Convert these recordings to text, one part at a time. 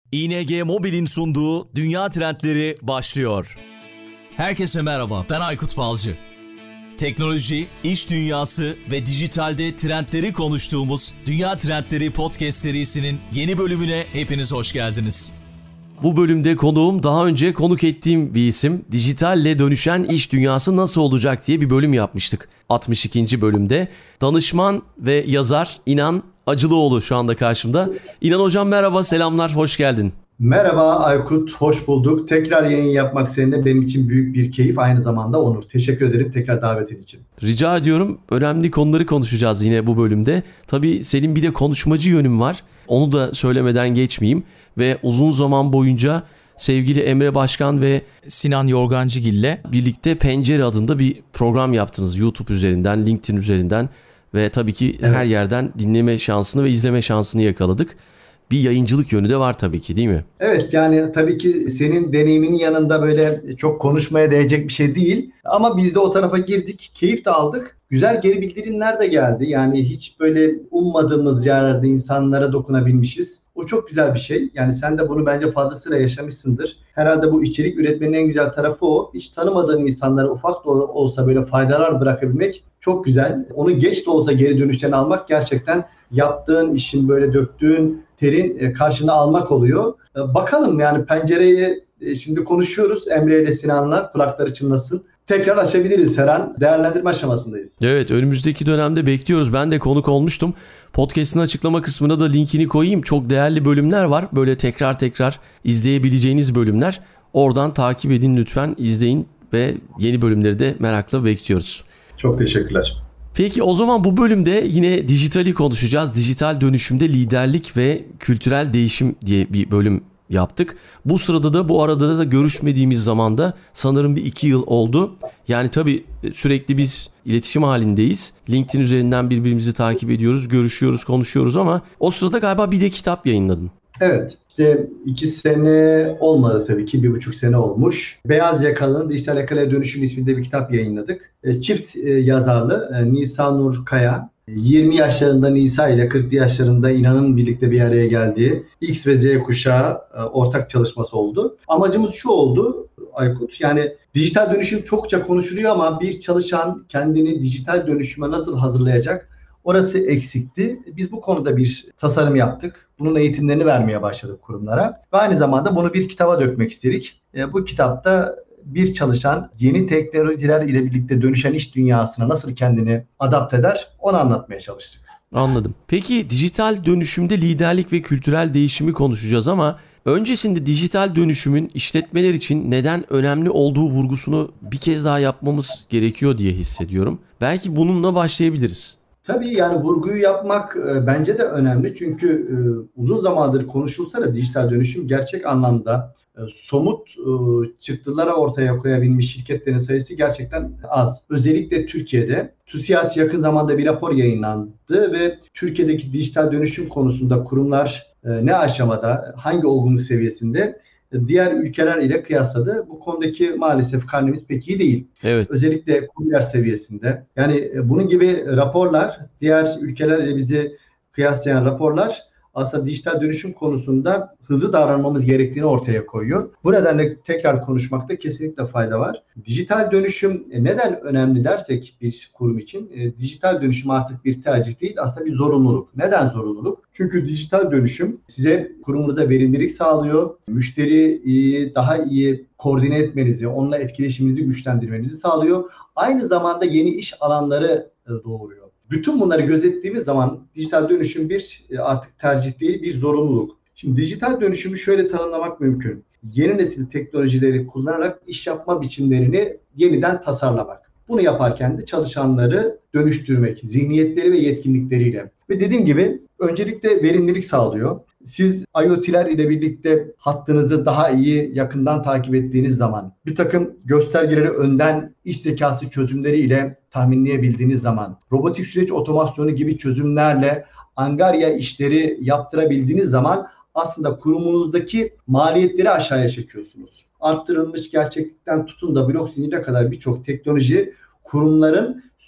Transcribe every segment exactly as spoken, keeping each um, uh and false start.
İ N G Mobil'in sunduğu Dünya Trendleri başlıyor. Herkese merhaba, ben Aykut Balcı. Teknoloji, iş dünyası ve dijitalde trendleri konuştuğumuz Dünya Trendleri Podcast serisinin yeni bölümüne hepiniz hoş geldiniz. Bu bölümde konuğum daha önce konuk ettiğim bir isim. Dijitalle dönüşen iş dünyası nasıl olacak diye bir bölüm yapmıştık. altmış ikinci bölümde. Danışman ve yazar İnan Acılıoğlu şu anda karşımda. İnan hocam merhaba, selamlar, hoş geldin. Merhaba Aykut, hoş bulduk. Tekrar yayın yapmak seninle benim için büyük bir keyif, aynı zamanda onur. Teşekkür ederim tekrar davetin için. Rica ediyorum. Önemli konuları konuşacağız yine bu bölümde. Tabii senin bir de konuşmacı yönün var. Onu da söylemeden geçmeyeyim. Ve uzun zaman boyunca sevgili Emre Başkan ve Sinan Yorgancıgil'le birlikte Pencere adında bir program yaptınız. YouTube üzerinden, LinkedIn üzerinden ve tabii ki evet, her yerden dinleme şansını ve izleme şansını yakaladık. Bir yayıncılık yönü de var tabii ki, değil mi? Evet, yani tabii ki senin deneyiminin yanında böyle çok konuşmaya değecek bir şey değil. Ama biz de o tarafa girdik, keyif de aldık. Güzel geri bildirimler de geldi. Yani hiç böyle ummadığımız yerlerde insanlara dokunabilmişiz. O çok güzel bir şey. Yani sen de bunu bence fazlasıyla yaşamışsındır. Herhalde bu içerik üretmenin en güzel tarafı o. Hiç tanımadığın insanlara ufak da olsa böyle faydalar bırakabilmek çok güzel. Onu geç de olsa geri dönüşten almak gerçekten yaptığın işin, böyle döktüğün terin karşına almak oluyor. Bakalım, yani pencereyi şimdi konuşuyoruz Emre ile Sinan'la, kulakları çınlasın. Tekrar açabiliriz her an. Değerlendirme aşamasındayız. Evet, önümüzdeki dönemde bekliyoruz. Ben de konuk olmuştum. Podcast'ın açıklama kısmına da linkini koyayım. Çok değerli bölümler var. Böyle tekrar tekrar izleyebileceğiniz bölümler. Oradan takip edin lütfen, izleyin ve yeni bölümleri de merakla bekliyoruz. Çok teşekkürler. Peki o zaman bu bölümde yine dijitali konuşacağız. Dijital dönüşümde liderlik ve kültürel değişim diye bir bölüm yaptık. Bu sırada da, bu arada da görüşmediğimiz zamanda sanırım bir iki yıl oldu. Yani tabii sürekli biz iletişim halindeyiz. LinkedIn üzerinden birbirimizi takip ediyoruz, görüşüyoruz, konuşuyoruz ama o sırada galiba bir de kitap yayınladın. Evet. İşte iki sene olmadı tabii ki, bir buçuk sene olmuş. Beyaz Yakalı'nın Dijital Yakala'ya Dönüşüm isminde bir kitap yayınladık. Çift yazarlı Nisa Nur Kaya, yirmi yaşlarında Nisa ile kırklı yaşlarında İnan'ın birlikte bir araya geldiği X ve Z kuşağı ortak çalışması oldu. Amacımız şu oldu Aykut, yani dijital dönüşüm çokça konuşuluyor ama bir çalışan kendini dijital dönüşüme nasıl hazırlayacak? Orası eksikti. Biz bu konuda bir tasarım yaptık. Bunun eğitimlerini vermeye başladık kurumlara. Ve aynı zamanda bunu bir kitaba dökmek istedik. E, bu kitapta bir çalışan yeni teknolojiler ile birlikte dönüşen iş dünyasına nasıl kendini adapte eder, onu anlatmaya çalıştık. Anladım. Peki dijital dönüşümde liderlik ve kültürel değişimi konuşacağız ama öncesinde dijital dönüşümün işletmeler için neden önemli olduğu vurgusunu bir kez daha yapmamız gerekiyor diye hissediyorum. Belki bununla başlayabiliriz. Tabii, yani vurguyu yapmak e, bence de önemli. Çünkü e, uzun zamandır konuşulsa da dijital dönüşüm gerçek anlamda e, somut e, çıktılara ortaya koyabilmiş şirketlerin sayısı gerçekten az. Özellikle Türkiye'de TÜSİAD yakın zamanda bir rapor yayınlandı ve Türkiye'deki dijital dönüşüm konusunda kurumlar e, ne aşamada, hangi olgunluk seviyesinde diğer ülkeler ile kıyasladı. Bu konudaki maalesef karnemiz pek iyi değil. Evet. Özellikle kurumlar seviyesinde. Yani bunun gibi raporlar, diğer ülkeler ile bizi kıyaslayan raporlar aslında dijital dönüşüm konusunda hızlı davranmamız gerektiğini ortaya koyuyor. Bu nedenle tekrar konuşmakta kesinlikle fayda var. Dijital dönüşüm neden önemli dersek bir kurum için, e, dijital dönüşüm artık bir tercih değil, aslında bir zorunluluk. Neden zorunluluk? Çünkü dijital dönüşüm size kurumunuza verimlilik sağlıyor. Müşteriyi daha iyi koordine etmenizi, onunla etkileşiminizi güçlendirmenizi sağlıyor. Aynı zamanda yeni iş alanları e, doğuruyor. Bütün bunları gözettiğimiz zaman dijital dönüşüm bir artık tercih değil, bir zorunluluk. Şimdi dijital dönüşümü şöyle tanımlamak mümkün. Yeni nesil teknolojileri kullanarak iş yapma biçimlerini yeniden tasarlamak. Bunu yaparken de çalışanları dönüştürmek, zihniyetleri ve yetkinlikleriyle. Ve dediğim gibi öncelikle verimlilik sağlıyor. Siz IoT'ler ile birlikte hattınızı daha iyi yakından takip ettiğiniz zaman, bir takım göstergeleri önden iş zekası çözümleri ile tahminleyebildiğiniz zaman, robotik süreç otomasyonu gibi çözümlerle angarya işleri yaptırabildiğiniz zaman aslında kurumunuzdaki maliyetleri aşağıya çekiyorsunuz. Arttırılmış gerçeklikten tutun da blok zincirine kadar birçok teknoloji kurumların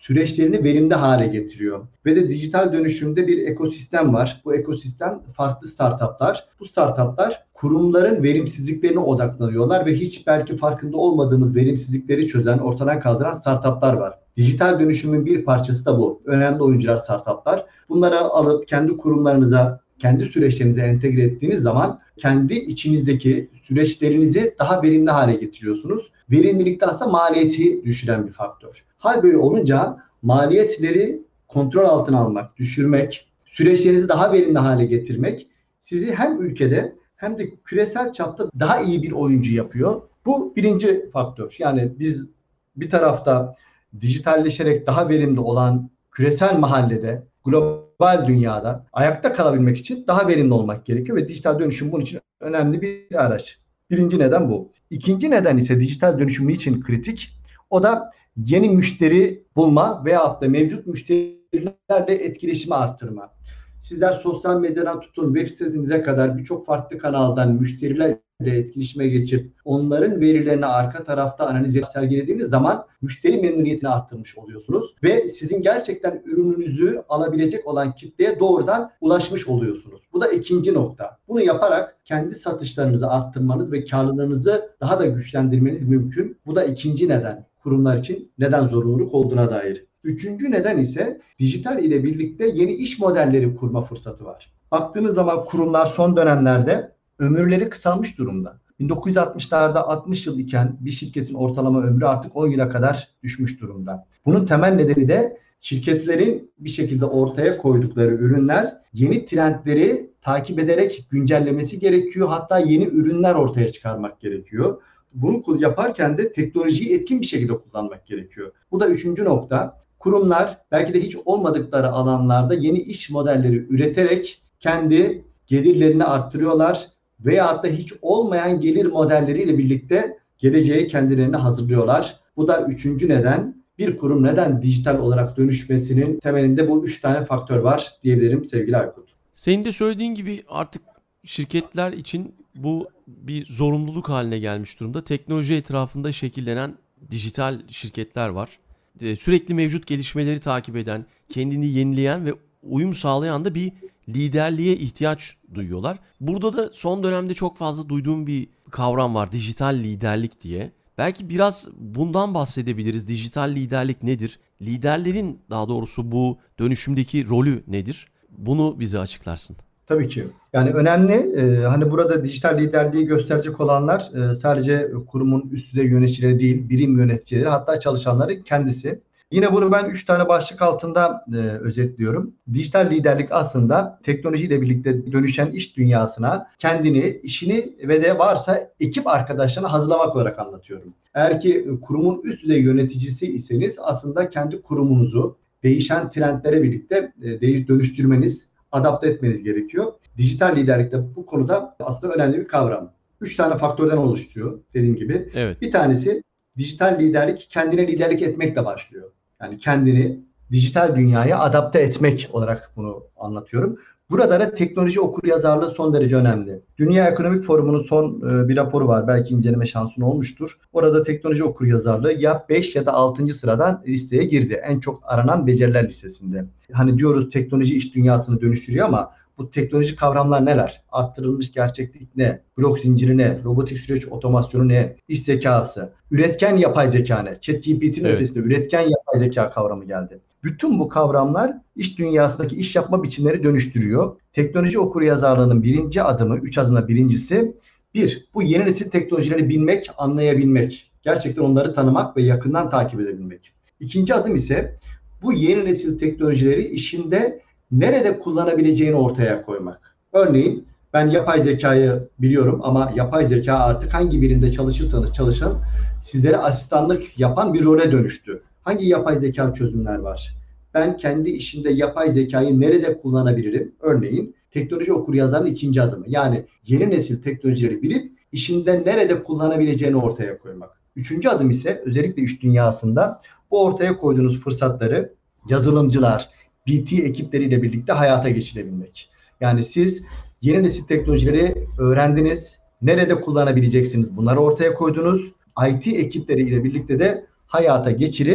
süreçlerini verimli hale getiriyor. Ve de dijital dönüşümde bir ekosistem var. Bu ekosistem farklı startuplar. Bu startuplar kurumların verimsizliklerine odaklanıyorlar ve hiç belki farkında olmadığımız verimsizlikleri çözen, ortadan kaldıran startuplar var. Dijital dönüşümün bir parçası da bu. Önemli oyuncular startuplar. Bunları alıp kendi kurumlarınıza, kendi süreçlerinize entegre ettiğiniz zaman kendi içinizdeki süreçlerinizi daha verimli hale getiriyorsunuz. Verimlilik de aslında maliyeti düşüren bir faktör. Hal böyle olunca maliyetleri kontrol altına almak, düşürmek, süreçlerinizi daha verimli hale getirmek sizi hem ülkede hem de küresel çapta daha iyi bir oyuncu yapıyor. Bu birinci faktör. Yani biz bir tarafta dijitalleşerek daha verimli olan küresel mahallede, global dünyada ayakta kalabilmek için daha verimli olmak gerekiyor ve dijital dönüşüm bunun için önemli bir araç. Birinci neden bu. İkinci neden ise dijital dönüşüm için kritik. O da yeni müşteri bulma veyahut da mevcut müşterilerle etkileşimi arttırma. Sizler sosyal medyadan tutun web sitenize kadar birçok farklı kanaldan müşterilerle etkileşime geçip onların verilerini arka tarafta analiz edip sergilediğiniz zaman müşteri memnuniyetini arttırmış oluyorsunuz ve sizin gerçekten ürününüzü alabilecek olan kitleye doğrudan ulaşmış oluyorsunuz. Bu da ikinci nokta. Bunu yaparak kendi satışlarınızı arttırmanız ve karlılığınızı daha da güçlendirmeniz mümkün. Bu da ikinci neden. Kurumlar için neden zorunluluk olduğuna dair. Üçüncü neden ise dijital ile birlikte yeni iş modelleri kurma fırsatı var. Baktığınız zaman kurumlar son dönemlerde ömürleri kısalmış durumda. bin dokuz yüz altmışlarda altmış yıl iken bir şirketin ortalama ömrü artık on yıla kadar düşmüş durumda. Bunun temel nedeni de şirketlerin bir şekilde ortaya koydukları ürünler yeni trendleri takip ederek güncellemesi gerekiyor. Hatta yeni ürünler ortaya çıkarmak gerekiyor. Bunu yaparken de teknolojiyi etkin bir şekilde kullanmak gerekiyor. Bu da üçüncü nokta. Kurumlar belki de hiç olmadıkları alanlarda yeni iş modelleri üreterek kendi gelirlerini arttırıyorlar veyahut da hiç olmayan gelir modelleriyle birlikte geleceğe kendilerini hazırlıyorlar. Bu da üçüncü neden. Bir kurum neden dijital olarak dönüşmesinin temelinde bu üç tane faktör var diyebilirim sevgili Aykut. Senin de söylediğin gibi artık şirketler için bu bir zorunluluk haline gelmiş durumda. Teknoloji etrafında şekillenen dijital şirketler var. Sürekli mevcut gelişmeleri takip eden, kendini yenileyen ve uyum sağlayan da bir liderliğe ihtiyaç duyuyorlar. Burada da son dönemde çok fazla duyduğum bir kavram var, dijital liderlik diye. Belki biraz bundan bahsedebiliriz. Dijital liderlik nedir? Liderlerin daha doğrusu bu dönüşümdeki rolü nedir? Bunu bize açıklarsın. Tabii ki. Yani önemli. E, hani burada dijital liderliği gösterecek olanlar e, sadece kurumun üst düzey yöneticileri değil, birim yöneticileri, hatta çalışanları kendisi. Yine bunu ben üç tane başlık altında e, özetliyorum. Dijital liderlik aslında teknolojiyle birlikte dönüşen iş dünyasına kendini, işini ve de varsa ekip arkadaşlarını hazırlamak olarak anlatıyorum. Eğer ki kurumun üst düzey yöneticisi iseniz aslında kendi kurumunuzu değişen trendlere birlikte e, dönüştürmeniz, adapte etmeniz gerekiyor. Dijital liderlik de bu konuda aslında önemli bir kavram. Üç tane faktörden oluşuyor dediğim gibi. Evet. Bir tanesi dijital liderlik kendine liderlik etmekle başlıyor. Yani kendini dijital dünyaya adapte etmek olarak bunu anlatıyorum. Burada da teknoloji okuryazarlığı son derece önemli. Dünya Ekonomik Forumu'nun son bir raporu var. Belki inceleme şansın olmuştur. Orada teknoloji okuryazarlığı ya beş ya da altıncı sıradan listeye girdi. En çok aranan beceriler listesinde. Hani diyoruz teknoloji iş dünyasını dönüştürüyor ama bu teknolojik kavramlar neler? Arttırılmış gerçeklik ne? Blok zinciri ne? Robotik süreç otomasyonu ne? İş zekası, üretken yapay zeka ne? ChatGPT'nin evet. ötesinde üretken yapay zeka kavramı geldi. Bütün bu kavramlar iş dünyasındaki iş yapma biçimleri dönüştürüyor. Teknoloji okuryazarlığının birinci adımı, üç adımda birincisi, bir, bu yeni nesil teknolojileri bilmek, anlayabilmek. Gerçekten onları tanımak ve yakından takip edebilmek. İkinci adım ise bu yeni nesil teknolojileri işinde nerede kullanabileceğini ortaya koymak. Örneğin ben yapay zekayı biliyorum ama yapay zeka artık hangi birinde çalışırsanız çalışın sizlere asistanlık yapan bir role dönüştü. Hangi yapay zeka çözümler var? Ben kendi işimde yapay zekayı nerede kullanabilirim? Örneğin teknoloji okuryazarlığının ikinci adımı. Yani yeni nesil teknolojileri bilip işinde nerede kullanabileceğini ortaya koymak. Üçüncü adım ise özellikle iş dünyasında bu ortaya koyduğunuz fırsatları yazılımcılar, B T ekipleriyle birlikte hayata geçirebilmek. Yani siz yeni nesil teknolojileri öğrendiniz, nerede kullanabileceksiniz bunları ortaya koydunuz. I T ekipleriyle birlikte de hayata geçirip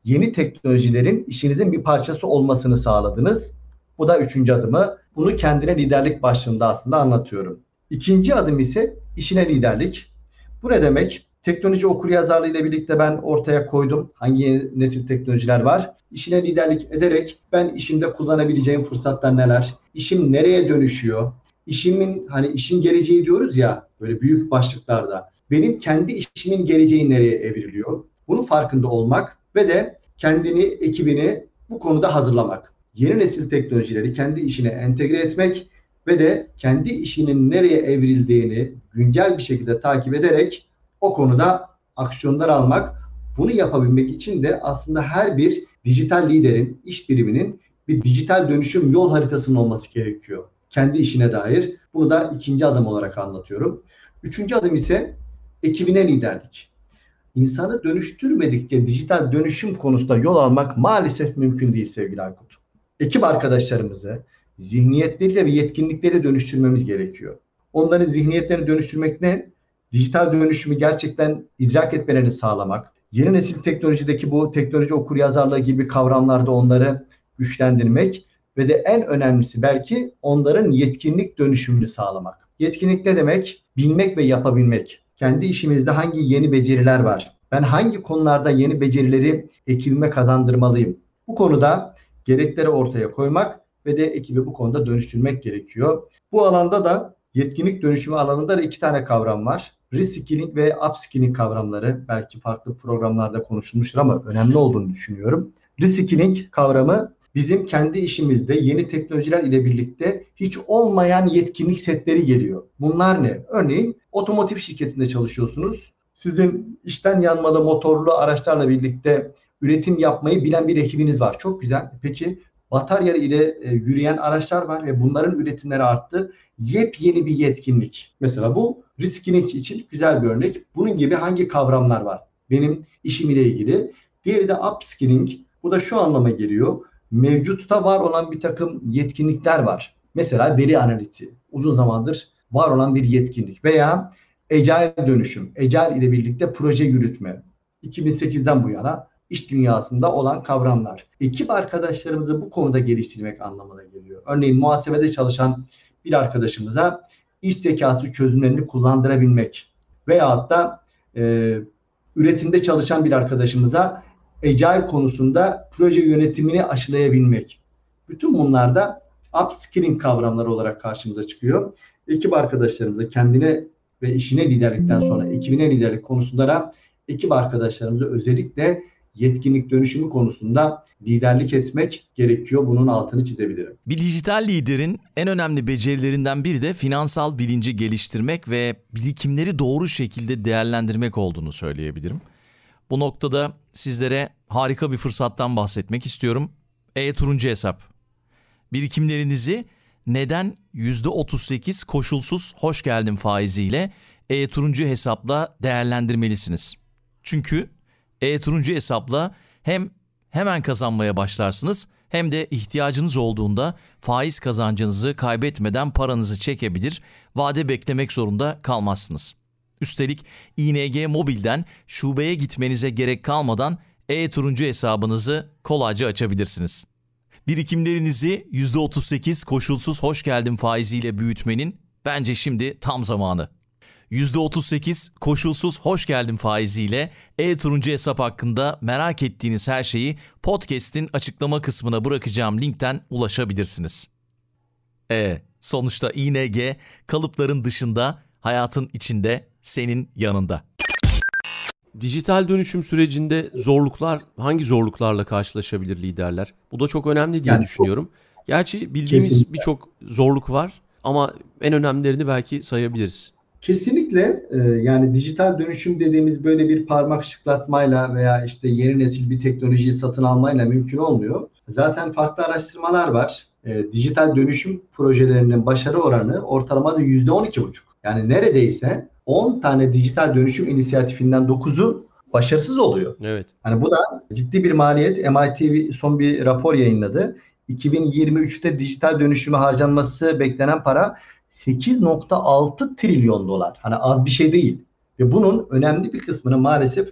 yeni teknolojilerin işinizin bir parçası olmasını sağladınız. Bu da üçüncü adımı. Bunu kendine liderlik başlığında aslında anlatıyorum. İkinci adım ise işine liderlik. Bu ne demek? Teknoloji okuryazarlığı ile birlikte ben ortaya koydum. Hangi yeni nesil teknolojiler var? İşine liderlik ederek ben işimde kullanabileceğim fırsatlar neler? İşim nereye dönüşüyor? İşimin hani işin geleceği diyoruz ya böyle büyük başlıklarda. Benim kendi işimin geleceği nereye evriliyor? Bunun farkında olmak ve de kendini, ekibini bu konuda hazırlamak. Yeni nesil teknolojileri kendi işine entegre etmek ve de kendi işinin nereye evrildiğini güncel bir şekilde takip ederek o konuda aksiyonlar almak. Bunu yapabilmek için de aslında her bir dijital liderin, iş biriminin bir dijital dönüşüm yol haritasının olması gerekiyor. Kendi işine dair. Bunu da ikinci adım olarak anlatıyorum. Üçüncü adım ise ekibine liderlik. İnsanı dönüştürmedikçe dijital dönüşüm konusunda yol almak maalesef mümkün değil sevgili Aykut. Ekip arkadaşlarımızı zihniyetleriyle ve yetkinlikleriyle dönüştürmemiz gerekiyor. Onların zihniyetlerini dönüştürmek ne? Dijital dönüşümü gerçekten idrak etmelerini sağlamak. Yeni nesil teknolojideki bu teknoloji okuryazarlığı gibi kavramlarda onları güçlendirmek ve de en önemlisi belki onların yetkinlik dönüşümünü sağlamak. Yetkinlik ne demek? Bilmek ve yapabilmek. Kendi işimizde hangi yeni beceriler var? Ben hangi konularda yeni becerileri ekibime kazandırmalıyım? Bu konuda gerekleri ortaya koymak ve de ekibi bu konuda dönüştürmek gerekiyor. Bu alanda da yetkinlik dönüşümü alanında da iki tane kavram var. Reskilling ve upskilling kavramları belki farklı programlarda konuşulmuştur ama önemli olduğunu düşünüyorum. Reskilling kavramı bizim kendi işimizde yeni teknolojiler ile birlikte hiç olmayan yetkinlik setleri geliyor. Bunlar ne? Örneğin otomotiv şirketinde çalışıyorsunuz. Sizin içten yanmalı motorlu araçlarla birlikte üretim yapmayı bilen bir ekibiniz var. Çok güzel. Peki batarya ile e, yürüyen araçlar var ve bunların üretimleri arttı. Yepyeni bir yetkinlik. Mesela bu reskilling için güzel bir örnek. Bunun gibi hangi kavramlar var? Benim işim ile ilgili. Diğeri de upskilling. Bu da şu anlama geliyor. Mevcutta var olan bir takım yetkinlikler var. Mesela veri analitiği. Uzun zamandır var olan bir yetkinlik. Veya Agile dönüşüm. Agile ile birlikte proje yürütme. iki bin sekizden bu yana iş dünyasında olan kavramlar. Ekip arkadaşlarımızı bu konuda geliştirmek anlamına geliyor. Örneğin muhasebede çalışan bir arkadaşımıza iş zekası çözümlerini kullandırabilmek veyahut da e, üretimde çalışan bir arkadaşımıza Agile konusunda proje yönetimini aşılayabilmek. Bütün bunlar da upskilling kavramları olarak karşımıza çıkıyor. Ekip arkadaşlarımıza kendine ve işine liderlikten sonra ekibine liderlik konusunda da ekip arkadaşlarımıza özellikle yetkinlik dönüşümü konusunda liderlik etmek gerekiyor. Bunun altını çizebilirim. Bir dijital liderin en önemli becerilerinden biri de finansal bilinci geliştirmek ve birikimleri doğru şekilde değerlendirmek olduğunu söyleyebilirim. Bu noktada sizlere harika bir fırsattan bahsetmek istiyorum. E-Turuncu Hesap. Birikimlerinizi neden yüzde otuz sekiz koşulsuz hoş geldin faiziyle E-Turuncu Hesap'la değerlendirmelisiniz. Çünkü E-Turuncu Hesap'la hem hemen kazanmaya başlarsınız hem de ihtiyacınız olduğunda faiz kazancınızı kaybetmeden paranızı çekebilir, vade beklemek zorunda kalmazsınız. Üstelik İ N G Mobil'den şubeye gitmenize gerek kalmadan E-Turuncu hesabınızı kolayca açabilirsiniz. Birikimlerinizi yüzde otuz sekiz koşulsuz hoş geldin faiziyle büyütmenin bence şimdi tam zamanı. yüzde otuz sekiz koşulsuz hoş geldin faiziyle E-Turuncu hesap hakkında merak ettiğiniz her şeyi podcast'in açıklama kısmına bırakacağım linkten ulaşabilirsiniz. E, sonuçta İ N G kalıpların dışında, hayatın içinde, senin yanında. Dijital dönüşüm sürecinde zorluklar, hangi zorluklarla karşılaşabilir liderler? Bu da çok önemli diye yani düşünüyorum. Gerçi bildiğimiz birçok zorluk var ama en önemlilerini belki sayabiliriz. Kesinlikle e, yani dijital dönüşüm dediğimiz böyle bir parmak şıklatmayla veya işte yeni nesil bir teknolojiyi satın almayla mümkün olmuyor. Zaten farklı araştırmalar var. E, dijital dönüşüm projelerinin başarı oranı ortalamada yüzde on iki buçuk. Yani neredeyse on tane dijital dönüşüm inisiyatifinden dokuzu başarısız oluyor. Evet. Yani bu da ciddi bir maliyet. M I T son bir rapor yayınladı. iki bin yirmi üçte dijital dönüşüme harcanması beklenen para sekiz nokta altı trilyon dolar. Hani az bir şey değil. Ve bunun önemli bir kısmını maalesef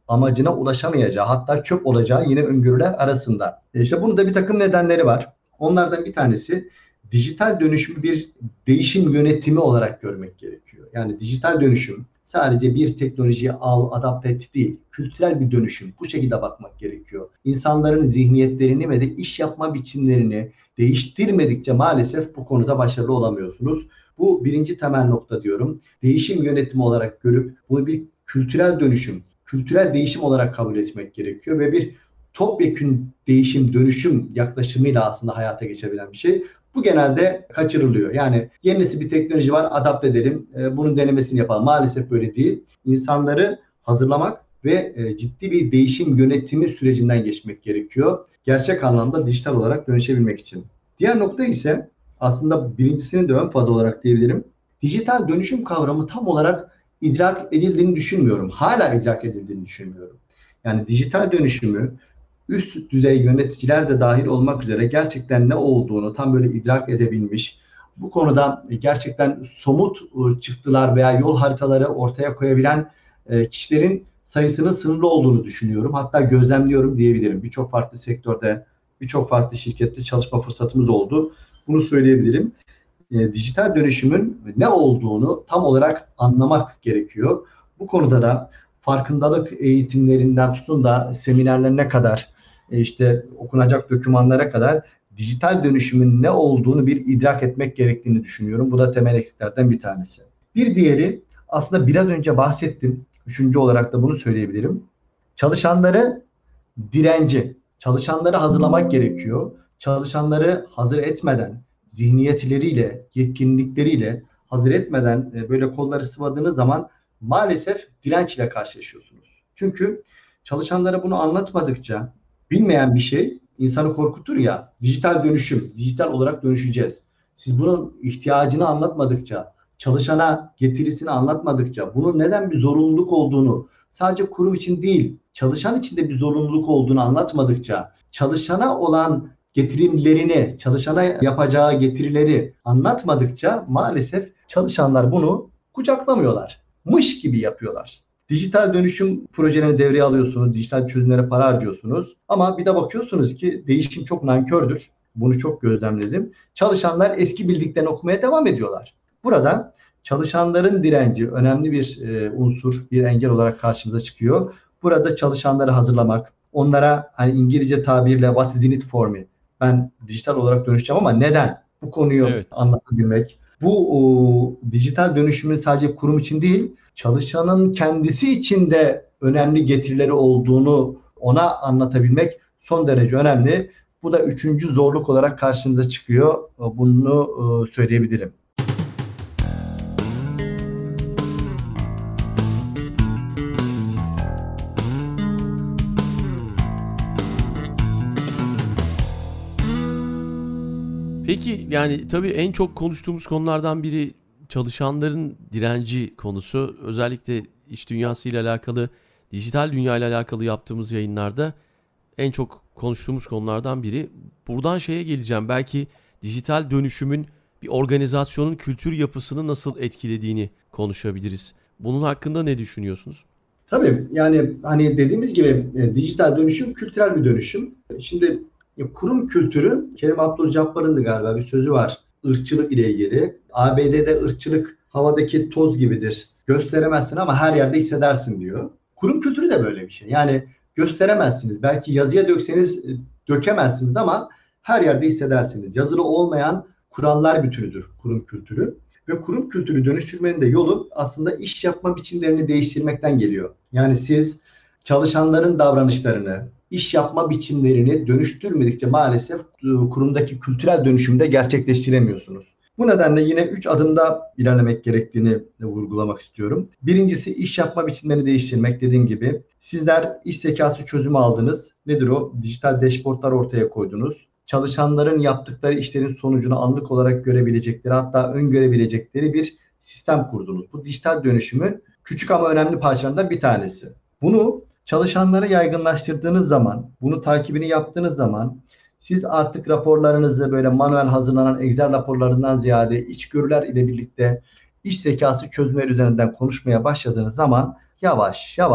amacına ulaşamayacağı, hatta çöp olacağı yine öngörüler arasında. E işte bunun da bir takım nedenleri var. Onlardan bir tanesi dijital dönüşümü bir değişim yönetimi olarak görmek gerekiyor. Yani dijital dönüşüm sadece bir teknolojiyi al, adapte et değil, kültürel bir dönüşüm. Bu şekilde bakmak gerekiyor. İnsanların zihniyetlerini ve de iş yapma biçimlerini değiştirmedikçe maalesef bu konuda başarılı olamıyorsunuz. Bu birinci temel nokta diyorum. Değişim yönetimi olarak görüp bunu bir kültürel dönüşüm, kültürel değişim olarak kabul etmek gerekiyor ve bir topyekün değişim, dönüşüm yaklaşımıyla aslında hayata geçebilen bir şey. Bu genelde kaçırılıyor. Yani yenisi bir teknoloji var, adapte edelim, bunun denemesini yapalım. Maalesef böyle değil. İnsanları hazırlamak ve ciddi bir değişim yönetimi sürecinden geçmek gerekiyor. Gerçek anlamda dijital olarak dönüşebilmek için. Diğer nokta ise aslında birincisinin de ön faz olarak diyebilirim. Dijital dönüşüm kavramı tam olarak idrak edildiğini düşünmüyorum. Hala idrak edildiğini düşünmüyorum. Yani dijital dönüşümü üst düzey yöneticiler de dahil olmak üzere gerçekten ne olduğunu tam böyle idrak edebilmiş, bu konuda gerçekten somut çıktılar veya yol haritaları ortaya koyabilen kişilerin sayısının sınırlı olduğunu düşünüyorum. Hatta gözlemliyorum diyebilirim. Birçok farklı sektörde, birçok farklı şirkette çalışma fırsatımız oldu. Bunu söyleyebilirim. E, dijital dönüşümün ne olduğunu tam olarak anlamak gerekiyor. Bu konuda da farkındalık eğitimlerinden tutun da seminerlerine kadar, e, işte okunacak dokümanlara kadar dijital dönüşümün ne olduğunu bir idrak etmek gerektiğini düşünüyorum. Bu da temel eksiklerden bir tanesi. Bir diğeri aslında biraz önce bahsettim. Üçüncü olarak da bunu söyleyebilirim. Çalışanları direnci, çalışanları hazırlamak gerekiyor. Çalışanları hazır etmeden, zihniyetleriyle, yetkinlikleriyle hazır etmeden böyle kolları sıvadığınız zaman maalesef direnç ile karşılaşıyorsunuz. Çünkü çalışanlara bunu anlatmadıkça bilmeyen bir şey insanı korkutur ya. Dijital dönüşüm, dijital olarak dönüşeceğiz. Siz bunun ihtiyacını anlatmadıkça, çalışana getirisini anlatmadıkça, bunun neden bir zorunluluk olduğunu, sadece kurum için değil, çalışan için de bir zorunluluk olduğunu anlatmadıkça, çalışana olan getirimlerini, çalışana yapacağı getirileri anlatmadıkça maalesef çalışanlar bunu kucaklamıyorlar. Mış gibi yapıyorlar. Dijital dönüşüm projelerini devreye alıyorsunuz, dijital çözümlere para harcıyorsunuz. Ama bir de bakıyorsunuz ki değişim çok nankördür. Bunu çok gözlemledim. Çalışanlar eski bildiklerini okumaya devam ediyorlar. Burada çalışanların direnci önemli bir e, unsur, bir engel olarak karşımıza çıkıyor. Burada çalışanları hazırlamak, onlara hani İngilizce tabirle what is in it for me? Ben dijital olarak dönüşeceğim ama neden? Bu konuyu evet. anlatabilmek. Bu o, dijital dönüşümün sadece kurum için değil, çalışanın kendisi için de önemli getirileri olduğunu ona anlatabilmek son derece önemli. Bu da üçüncü zorluk olarak karşımıza çıkıyor. Bunu e, söyleyebilirim. Peki yani tabii en çok konuştuğumuz konulardan biri çalışanların direnci konusu. Özellikle iş dünyasıyla alakalı, dijital dünya ile alakalı yaptığımız yayınlarda en çok konuştuğumuz konulardan biri. Buradan şeye geleceğim. Belki dijital dönüşümün bir organizasyonun kültür yapısını nasıl etkilediğini konuşabiliriz. Bunun hakkında ne düşünüyorsunuz? Tabii yani hani dediğimiz gibi e, dijital dönüşüm kültürel bir dönüşüm. Şimdi e, kurum kültürü, Kerim Abdülcabbar'ın da galiba bir sözü var ırkçılık ile ilgili. A B D'de ırkçılık havadaki toz gibidir. Gösteremezsin ama her yerde hissedersin diyor. Kurum kültürü de böyle bir şey. Yani gösteremezsiniz. Belki yazıya dökseniz dökemezsiniz ama her yerde hissedersiniz. Yazılı olmayan kurallar bütünüdür kurum kültürü. Ve kurum kültürü dönüştürmenin de yolu aslında iş yapma biçimlerini değiştirmekten geliyor. Yani siz çalışanların davranışlarını, iş yapma biçimlerini dönüştürmedikçe maalesef kurumdaki kültürel dönüşümü de gerçekleştiremiyorsunuz. Bu nedenle yine üç adımda ilerlemek gerektiğini vurgulamak istiyorum. Birincisi iş yapma biçimlerini değiştirmek dediğim gibi. Sizler iş zekası çözümü aldınız. Nedir o? Dijital dashboardlar ortaya koydunuz. Çalışanların yaptıkları işlerin sonucunu anlık olarak görebilecekleri, hatta öngörebilecekleri bir sistem kurdunuz. Bu dijital dönüşümün küçük ama önemli parçalarından bir tanesi. Bunu çalışanlara yaygınlaştırdığınız zaman, bunu takibini yaptığınız zaman siz artık raporlarınızı böyle manuel hazırlanan Excel raporlarından ziyade içgörüler ile birlikte iş zekası çözümleri üzerinden konuşmaya başladığınız zaman yavaş yavaş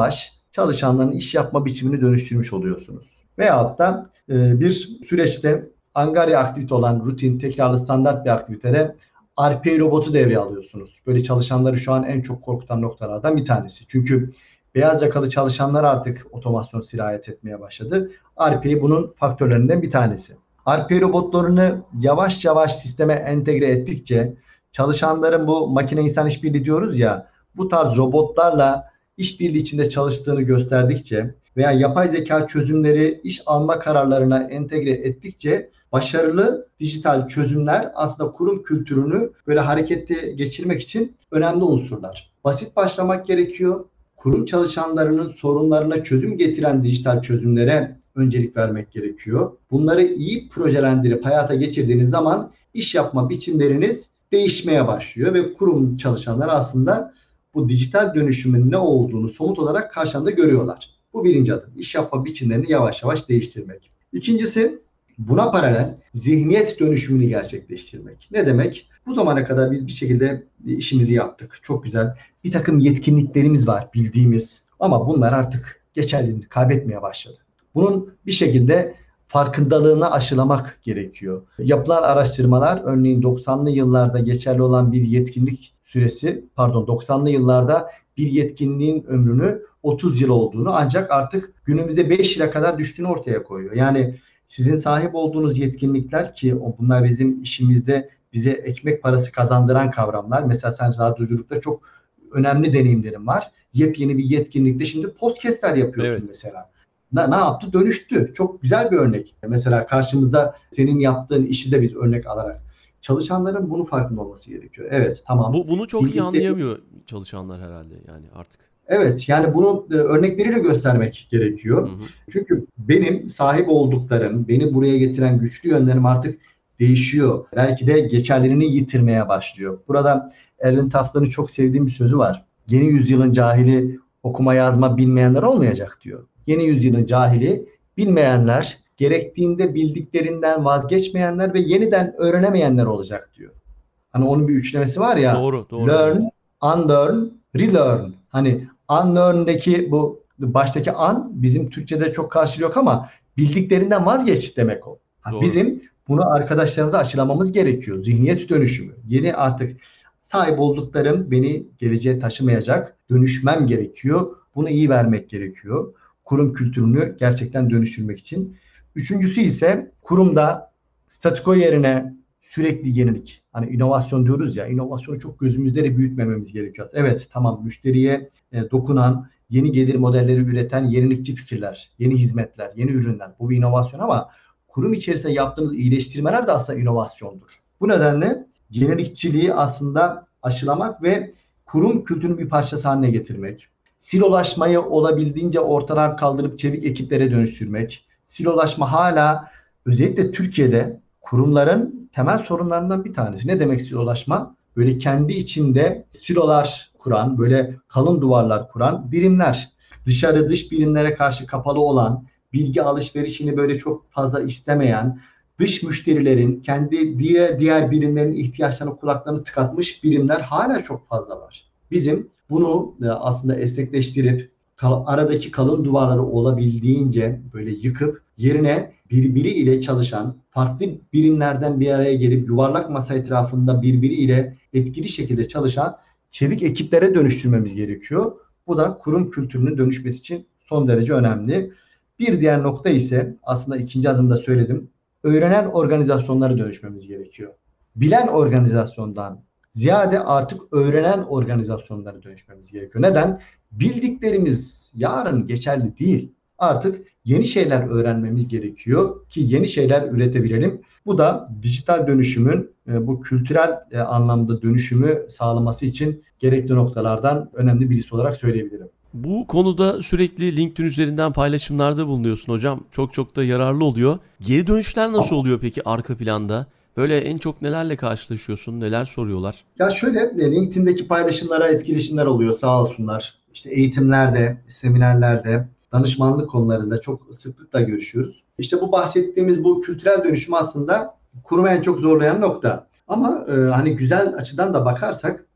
çalışanların iş yapma biçimini dönüştürmüş oluyorsunuz. Veyahut da e, bir süreçte angarya aktivite olan rutin, tekrarlı, standart bir aktivitede R P A robotu devreye alıyorsunuz. Böyle çalışanları şu an en çok korkutan noktalardan bir tanesi. Çünkü beyaz yakalı çalışanlar artık otomasyon sirayet etmeye başladı. R P A bunun faktörlerinden bir tanesi. R P A robotlarını yavaş yavaş sisteme entegre ettikçe, çalışanların bu makine insan işbirliği diyoruz ya, bu tarz robotlarla işbirliği içinde çalıştığını gösterdikçe veya yapay zeka çözümleri iş alma kararlarına entegre ettikçe başarılı dijital çözümler aslında kurum kültürünü böyle harekete geçirmek için önemli unsurlar. Basit başlamak gerekiyor. Kurum çalışanlarının sorunlarına çözüm getiren dijital çözümlere öncelik vermek gerekiyor. Bunları iyi projelendirip hayata geçirdiğiniz zaman iş yapma biçimleriniz değişmeye başlıyor ve kurum çalışanları aslında bu dijital dönüşümün ne olduğunu somut olarak karşılarında görüyorlar. Bu birinci adım. İş yapma biçimlerini yavaş yavaş değiştirmek. İkincisi, buna paralel zihniyet dönüşümünü gerçekleştirmek. Ne demek? Bu zamana kadar biz bir şekilde işimizi yaptık. Çok güzel. Bir takım yetkinliklerimiz var bildiğimiz ama bunlar artık geçerliliğini kaybetmeye başladı. Bunun bir şekilde farkındalığını aşılamak gerekiyor. Yapılan araştırmalar örneğin doksanlı yıllarda geçerli olan bir yetkinlik süresi, pardon doksanlı yıllarda bir yetkinliğin ömrünü otuz yıl olduğunu ancak artık günümüzde beş yıla kadar düştüğünü ortaya koyuyor. Yani sizin sahip olduğunuz yetkinlikler ki bunlar bizim işimizde bize ekmek parası kazandıran kavramlar. Mesela sen radyocülükte çok önemli deneyimlerin var. Yepyeni bir yetkinlikte şimdi podcastler yapıyorsun evet. mesela. Ne, ne yaptı? Dönüştü. Çok güzel bir örnek. Mesela karşımızda senin yaptığın işi de biz örnek alarak çalışanların bunu farkında olması gerekiyor. Evet, tamam. Bu bunu çok iyi anlayamıyor çalışanlar herhalde yani artık. Evet, yani bunu e, örnekleriyle göstermek gerekiyor. Hı hı. Çünkü benim sahip olduklarım, beni buraya getiren güçlü yönlerim artık değişiyor. Belki de geçerliliğini yitirmeye başlıyor. Burada Erwin Tafler'ın çok sevdiğim bir sözü var. Yeni yüzyılın cahili okuma yazma bilmeyenler olmayacak diyor. Yeni yüzyılın cahili bilmeyenler, gerektiğinde bildiklerinden vazgeçmeyenler ve yeniden öğrenemeyenler olacak diyor. Hani onun bir üçlemesi var ya. Doğru, doğru. Learn, unlearn, relearn. Hani unlearn'deki bu baştaki un bizim Türkçe'de çok karşılığı yok ama bildiklerinden vazgeç demek o. Hani bizim bunu arkadaşlarımıza aşılamamız gerekiyor. Zihniyet dönüşümü. Yeni artık sahip olduklarım beni geleceğe taşımayacak. Dönüşmem gerekiyor. Bunu iyi vermek gerekiyor. Kurum kültürünü gerçekten dönüştürmek için. Üçüncüsü ise kurumda statüko yerine sürekli yenilik. Hani inovasyon diyoruz ya, inovasyonu çok gözümüzde de büyütmememiz gerekiyor. Evet, tamam, müşteriye e, dokunan, yeni gelir modelleri üreten yenilikçi fikirler, yeni hizmetler, yeni ürünler. Bu bir inovasyon ama kurum içerisinde yaptığınız iyileştirmeler de aslında inovasyondur. Bu nedenle yenilikçiliği aslında aşılamak ve kurum kültürünün bir parçası haline getirmek. Silolaşmayı olabildiğince ortadan kaldırıp çevik ekiplere dönüştürmek. Silolaşma hala özellikle Türkiye'de kurumların temel sorunlarından bir tanesi. Ne demek silolaşma? Böyle kendi içinde silolar kuran, böyle kalın duvarlar kuran birimler. Dışarı dış birimlere karşı kapalı olan, bilgi alışverişini böyle çok fazla istemeyen, dış müşterilerin kendi diğer diğer birimlerin ihtiyaçlarını kulaklarını tıkatmış birimler hala çok fazla var. Bizim bunu aslında esnekleştirip aradaki kalın duvarları olabildiğince böyle yıkıp yerine birbiriyle çalışan farklı birimlerden bir araya gelip yuvarlak masa etrafında birbiriyle etkili şekilde çalışan çevik ekiplere dönüştürmemiz gerekiyor. Bu da kurum kültürünün dönüşmesi için son derece önemli. Bir diğer nokta ise aslında ikinci adımda söyledim. Öğrenen organizasyonlara dönüşmemiz gerekiyor. Bilen organizasyondan ziyade artık öğrenen organizasyonlara dönüşmemiz gerekiyor. Neden? Bildiklerimiz yarın geçerli değil. Artık yeni şeyler öğrenmemiz gerekiyor ki yeni şeyler üretebilelim. Bu da dijital dönüşümün bu kültürel anlamda dönüşümü sağlaması için gerekli noktalardan önemli birisi olarak söyleyebilirim. Bu konuda sürekli LinkedIn üzerinden paylaşımlarda bulunuyorsun hocam. Çok çok da yararlı oluyor. Geri dönüşler nasıl oluyor peki arka planda? Böyle en çok nelerle karşılaşıyorsun? Neler soruyorlar? Ya şöyle, LinkedIn'deki paylaşımlara etkileşimler oluyor, sağ olsunlar. İşte eğitimlerde, seminerlerde, danışmanlık konularında çok sıklıkla görüşüyoruz. İşte bu bahsettiğimiz bu kültürel dönüşüm aslında kurumu en çok zorlayan nokta. Ama e, hani güzel açıdan da bakarsak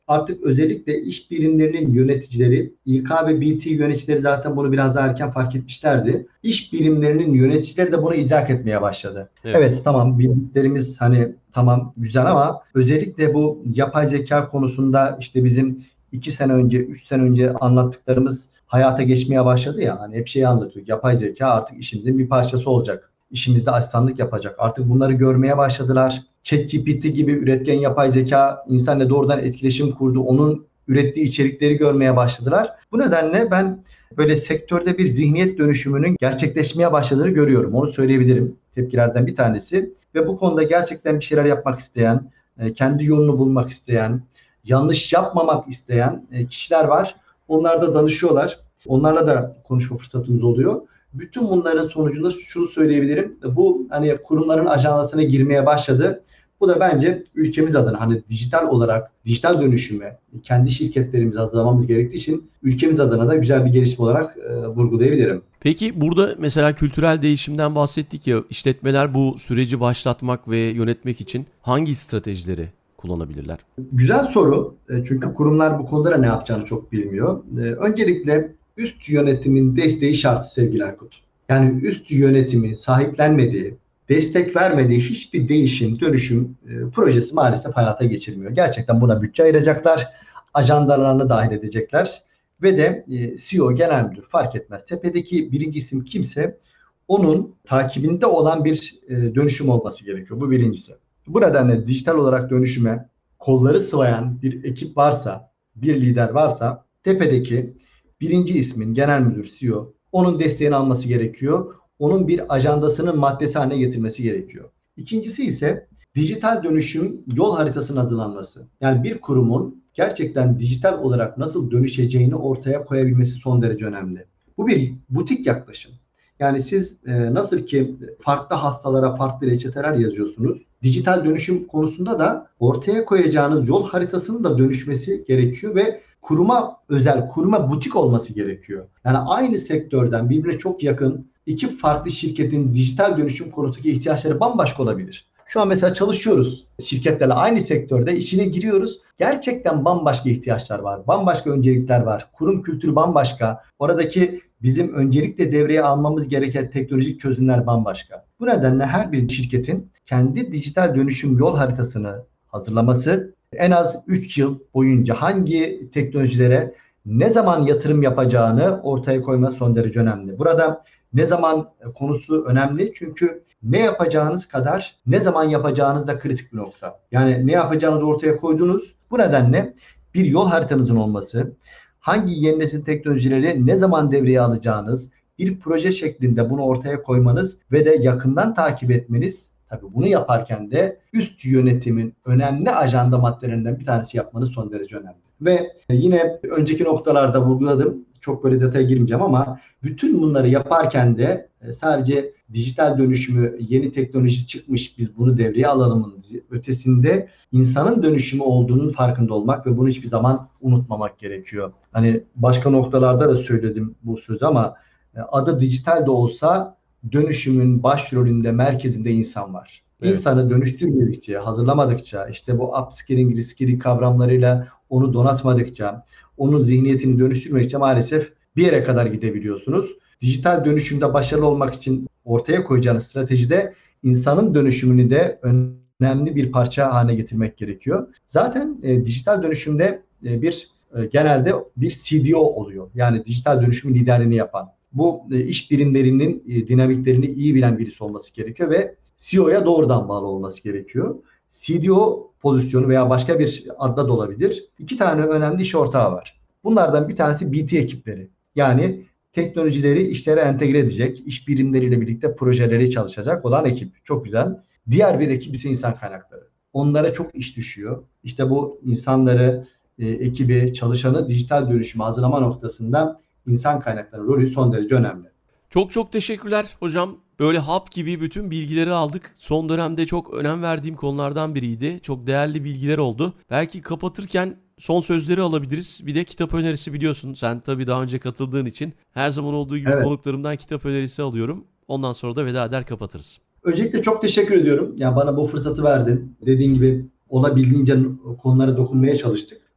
Artık özellikle iş birimlerinin yöneticileri, İK ve B T yöneticileri zaten bunu biraz daha erken fark etmişlerdi. İş birimlerinin yöneticileri de bunu idrak etmeye başladı. Evet, evet tamam bildiklerimiz hani tamam güzel ama özellikle bu yapay zeka konusunda işte bizim iki sene önce, üç sene önce anlattıklarımız hayata geçmeye başladı ya. Hani hep şeyi anlatıyor. Yapay zeka artık işimizin bir parçası olacak. İşimizde asistanlık yapacak. Artık bunları görmeye başladılar. ChatGPT gibi üretken yapay zeka insanla doğrudan etkileşim kurdu. Onun ürettiği içerikleri görmeye başladılar. Bu nedenle ben böyle sektörde bir zihniyet dönüşümünün gerçekleşmeye başladığını görüyorum. Onu söyleyebilirim. Tepkilerden bir tanesi. Ve bu konuda gerçekten bir şeyler yapmak isteyen, kendi yolunu bulmak isteyen, yanlış yapmamak isteyen kişiler var. Onlar da danışıyorlar. Onlarla da konuşma fırsatımız oluyor. Bütün bunların sonucunda şunu söyleyebilirim. Bu hani kurumların ajandasına girmeye başladı. Bu da bence ülkemiz adına hani dijital olarak dijital dönüşüme kendi şirketlerimizi hazırlamamız gerektiği için ülkemiz adına da güzel bir gelişme olarak e, vurgulayabilirim. Peki burada mesela kültürel değişimden bahsettik ya, işletmeler bu süreci başlatmak ve yönetmek için hangi stratejileri kullanabilirler? Güzel soru. Çünkü kurumlar bu konuda ne yapacağını çok bilmiyor. Öncelikle üst yönetimin desteği şart sevgili Aykut. Yani üst yönetimin sahiplenmediği, destek vermediği hiçbir değişim, dönüşüm e, projesi maalesef hayata geçirmiyor. Gerçekten buna bütçe ayıracaklar, ajandalarını dahil edecekler ve de e, C E O, genel müdür fark etmez. Tepedeki birinci isim kimse onun takibinde olan bir e, dönüşüm olması gerekiyor. Bu birincisi. Bu nedenle dijital olarak dönüşüme kolları sıvayan bir ekip varsa, bir lider varsa tepedeki birinci ismin genel müdür, C E O onun desteğini alması gerekiyor. Onun bir ajandasının maddesi haline getirmesi gerekiyor. İkincisi ise dijital dönüşüm yol haritasının hazırlanması. Yani bir kurumun gerçekten dijital olarak nasıl dönüşeceğini ortaya koyabilmesi son derece önemli. Bu bir butik yaklaşım. Yani siz e, nasıl ki farklı hastalara farklı reçeteler yazıyorsunuz, dijital dönüşüm konusunda da ortaya koyacağınız yol haritasının da dönüşmesi gerekiyor ve kuruma özel, kuruma butik olması gerekiyor. Yani aynı sektörden birbirine çok yakın iki farklı şirketin dijital dönüşüm konusundaki ihtiyaçları bambaşka olabilir. Şu an mesela çalışıyoruz şirketlerle aynı sektörde, içine giriyoruz. Gerçekten bambaşka ihtiyaçlar var, bambaşka öncelikler var. Kurum kültürü bambaşka. Oradaki bizim öncelikle devreye almamız gereken teknolojik çözümler bambaşka. Bu nedenle her bir şirketin kendi dijital dönüşüm yol haritasını hazırlaması, en az üç yıl boyunca hangi teknolojilere ne zaman yatırım yapacağını ortaya koyması son derece önemli. Burada ne zaman konusu önemli çünkü ne yapacağınız kadar ne zaman yapacağınız da kritik bir nokta. Yani ne yapacağınızı ortaya koydunuz. Bu nedenle bir yol haritanızın olması, hangi yeni nesil teknolojileri ne zaman devreye alacağınız, bir proje şeklinde bunu ortaya koymanız ve de yakından takip etmeniz, tabii bunu yaparken de üst yönetimin önemli ajanda maddelerinden bir tanesi yapmanız son derece önemli. Ve yine önceki noktalarda vurguladım. Çok böyle detaya girmeyeceğim ama bütün bunları yaparken de sadece dijital dönüşümü, yeni teknoloji çıkmış biz bunu devreye alalımın ötesinde insanın dönüşümü olduğunun farkında olmak ve bunu hiçbir zaman unutmamak gerekiyor. Hani başka noktalarda da söyledim bu sözü ama adı dijital de olsa dönüşümün başrolünde, merkezinde insan var. Evet. İnsanı dönüştürmedikçe, hazırlamadıkça, işte bu upskilling, reskilling kavramlarıyla onu donatmadıkça, onun zihniyetini dönüştürmedikçe maalesef bir yere kadar gidebiliyorsunuz. Dijital dönüşümde başarılı olmak için ortaya koyacağınız stratejide insanın dönüşümünü de önemli bir parça haline getirmek gerekiyor. Zaten e, dijital dönüşümde e, bir e, genelde bir C D O oluyor. Yani dijital dönüşümün liderliğini yapan. Bu e, iş birimlerinin e, dinamiklerini iyi bilen birisi olması gerekiyor ve C E O'ya doğrudan bağlı olması gerekiyor. C D O pozisyonu veya başka bir adda da olabilir. İki tane önemli iş ortağı var. Bunlardan bir tanesi B T ekipleri. Yani teknolojileri işlere entegre edecek, iş birimleriyle birlikte projeleri çalışacak olan ekip. Çok güzel. Diğer bir ekip ise insan kaynakları. Onlara çok iş düşüyor. İşte bu insanları, e, ekibi, çalışanı dijital dönüşüme hazırlama noktasında insan kaynakları rolü son derece önemli. Çok çok teşekkürler hocam. Böyle hap gibi bütün bilgileri aldık. Son dönemde çok önem verdiğim konulardan biriydi. Çok değerli bilgiler oldu. Belki kapatırken son sözleri alabiliriz. Bir de kitap önerisi, biliyorsun. Sen tabii daha önce katıldığın için her zaman olduğu gibi evet, konuklarımdan kitap önerisi alıyorum. Ondan sonra da veda eder kapatırız. Öncelikle çok teşekkür ediyorum. Yani bana bu fırsatı verdin. Dediğin gibi olabildiğince konulara dokunmaya çalıştık.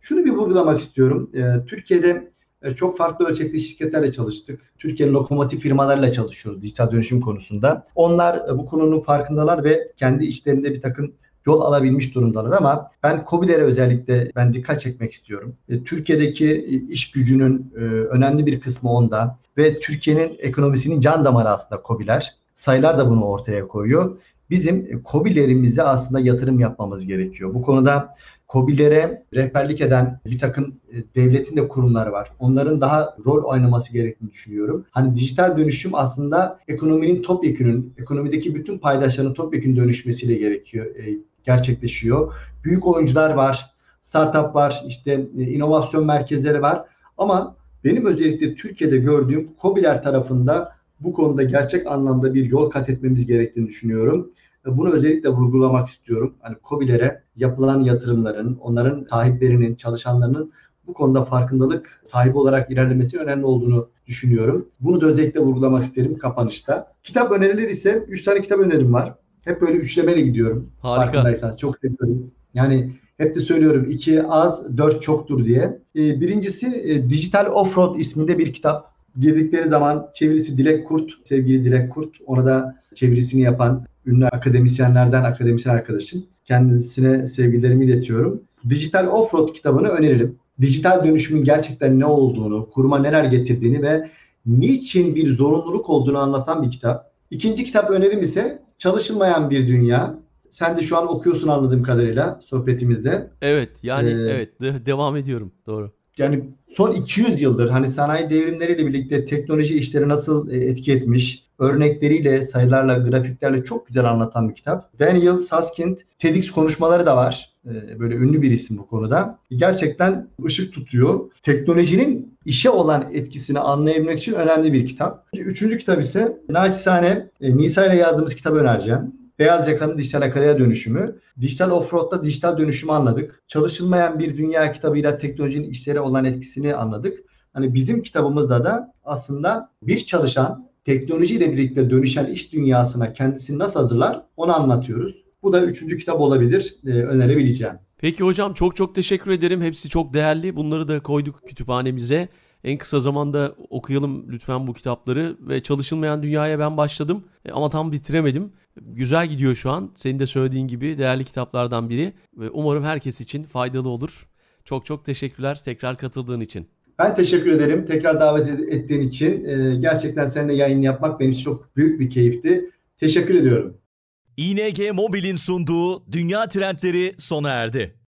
Şunu bir vurgulamak istiyorum. E, Türkiye'de e, çok farklı ölçekli şirketlerle çalıştık. Türkiye'nin lokomotif firmalarıyla çalışıyoruz dijital dönüşüm konusunda. Onlar e, bu konunun farkındalar ve kendi işlerinde bir takım yol alabilmiş durumdalar ama ben KOBİ'lere özellikle ben dikkat çekmek istiyorum. E, Türkiye'deki iş gücünün e, önemli bir kısmı onda ve Türkiye'nin ekonomisinin can damarı aslında KOBİ'ler. Sayılar da bunu ortaya koyuyor. Bizim KOBİ'lerimize aslında yatırım yapmamız gerekiyor. Bu konuda KOBİ'lere rehberlik eden bir takım devletin de kurumları var. Onların daha rol oynaması gerektiğini düşünüyorum. Hani dijital dönüşüm aslında ekonominin topyekünün, ekonomideki bütün paydaşların topyekün dönüşmesiyle gerekiyor, gerçekleşiyor. Büyük oyuncular var, startup var, işte inovasyon merkezleri var. Ama benim özellikle Türkiye'de gördüğüm KOBİ'ler tarafında bu konuda gerçek anlamda bir yol kat etmemiz gerektiğini düşünüyorum. Bunu özellikle vurgulamak istiyorum. Hani KOBİ'lere yapılan yatırımların, onların sahiplerinin, çalışanlarının bu konuda farkındalık sahibi olarak ilerlemesi önemli olduğunu düşünüyorum. Bunu da özellikle vurgulamak isterim kapanışta. Kitap önerileri ise üç tane kitap önerim var. Hep böyle üçlemeyle gidiyorum. Harika. Farkındaysanız çok seviyorum. Yani hep de söylüyorum iki az, dört çoktur diye. Birincisi Digital Offroad isminde bir kitap. Girdikleri zaman çevirisi Dilek Kurt, sevgili Dilek Kurt. Ona da çevirisini yapan ünlü akademisyenlerden akademisyen arkadaşım. Kendisine sevgilerimi iletiyorum. Dijital Offroad kitabını öneririm. Dijital dönüşümün gerçekten ne olduğunu, kuruma neler getirdiğini ve niçin bir zorunluluk olduğunu anlatan bir kitap. İkinci kitap önerim ise Çalışılmayan Bir Dünya. Sen de şu an okuyorsun anladığım kadarıyla sohbetimizde. Evet yani Ee, evet de- devam ediyorum doğru. Yani son iki yüz yıldır hani sanayi devrimleriyle birlikte teknoloji işleri nasıl etki etmiş, örnekleriyle, sayılarla, grafiklerle çok güzel anlatan bir kitap. Daniel Susskind TEDx konuşmaları da var. Böyle ünlü bir isim bu konuda. Gerçekten ışık tutuyor. Teknolojinin işe olan etkisini anlayabilmek için önemli bir kitap. Üçüncü kitap ise naçizane Nisa ile yazdığımız kitabı önereceğim. Beyaz Yakanın Dijital Akaraya Dönüşümü. Dijital Offroad'da dijital dönüşümü anladık. Çalışılmayan Bir Dünya kitabıyla teknolojinin işlere olan etkisini anladık. Hani bizim kitabımızda da aslında bir çalışan teknolojiyle birlikte dönüşen iş dünyasına kendisini nasıl hazırlar onu anlatıyoruz. Bu da üçüncü kitap olabilir, e, önerebileceğim. Peki hocam çok çok teşekkür ederim. Hepsi çok değerli. Bunları da koyduk kütüphanemize. En kısa zamanda okuyalım lütfen bu kitapları. Ve Çalışılmayan Dünya'ya ben başladım ama tam bitiremedim. Güzel gidiyor şu an. Senin de söylediğin gibi değerli kitaplardan biri. Ve umarım herkes için faydalı olur. Çok çok teşekkürler tekrar katıldığın için. Ben teşekkür ederim. Tekrar davet ettiğin için. E, gerçekten seninle yayın yapmak benim için çok büyük bir keyifti. Teşekkür ediyorum. İ N G Mobil'in sunduğu Dünya Trendleri sona erdi.